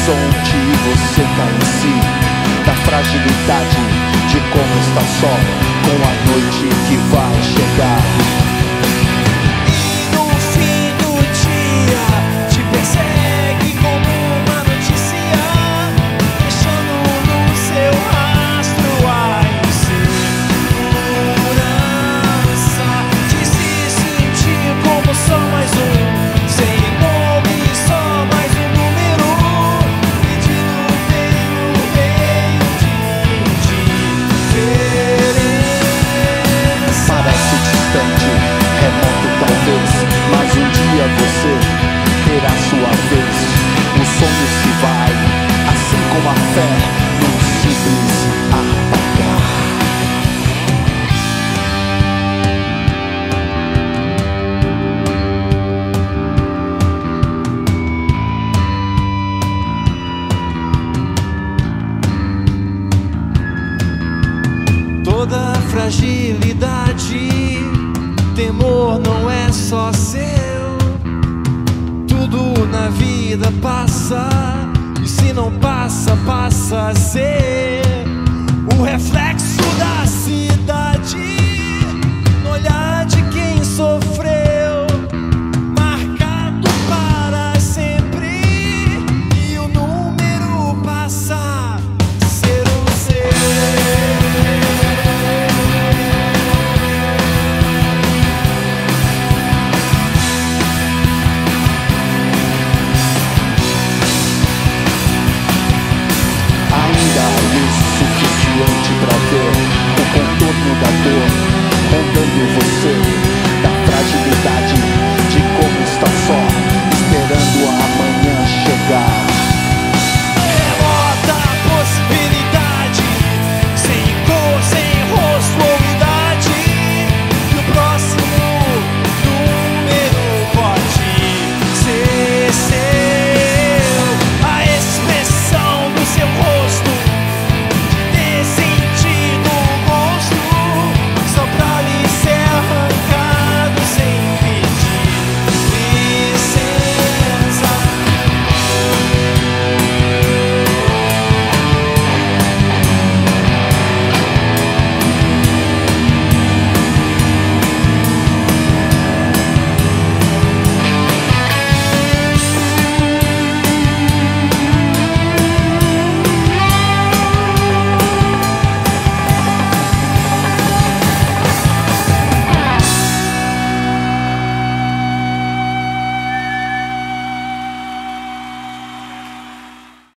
horizonte e você cai em si, da fragilidade de como está só com a noite que vai chegar. E no fim do dia te persegue como uma notícia, deixando no seu rastro a insegurança de se sentir como só mais um, sem nome, só mais um número, pedindo meio de indiferença. Parece distante, remoto talvez, mas um dia você terá sua vez. O sonho se vai, assim como a fé, num simples apagar. Toda fragilidade, temor não é só seu. Tudo na vida passa, e se não passa, passa a ser o reflexo da cidade no olhar de quem sofreu, marcado para sempre, e o número passa a ser o seu. Ainda há luz suficiente pra ver o contorno da dor rondando você.